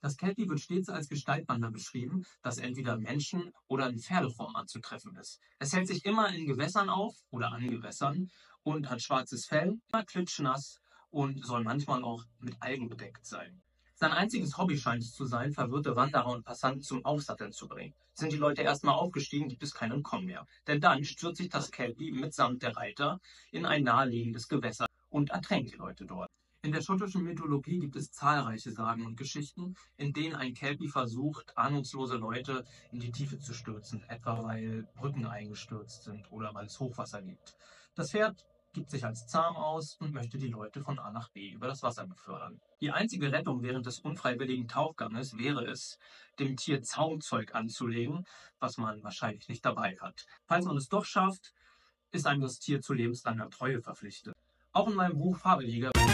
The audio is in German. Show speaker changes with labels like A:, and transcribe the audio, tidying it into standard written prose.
A: Das Kelpie wird stets als Gestaltwander beschrieben, das entweder Menschen- oder in Pferdeform anzutreffen ist. Es hält sich immer in Gewässern auf oder an Gewässern und hat schwarzes Fell, immer klitschnass und soll manchmal auch mit Algen bedeckt sein. Sein einziges Hobby scheint es zu sein, verwirrte Wanderer und Passanten zum Aufsatteln zu bringen. Sind die Leute erstmal aufgestiegen, gibt es kein Entkommen mehr. Denn dann stürzt sich das Kelpie mitsamt der Reiter in ein naheliegendes Gewässer und ertränkt die Leute dort. In der schottischen Mythologie gibt es zahlreiche Sagen und Geschichten, in denen ein Kelpie versucht, ahnungslose Leute in die Tiefe zu stürzen, etwa weil Brücken eingestürzt sind oder weil es Hochwasser gibt. Das Pferd gibt sich als zahm aus und möchte die Leute von A nach B über das Wasser befördern. Die einzige Rettung während des unfreiwilligen Tauchganges wäre es, dem Tier Zaumzeug anzulegen, was man wahrscheinlich nicht dabei hat. Falls man es doch schafft, ist einem das Tier zu lebenslanger Treue verpflichtet. Auch in meinem Buch Fabelliga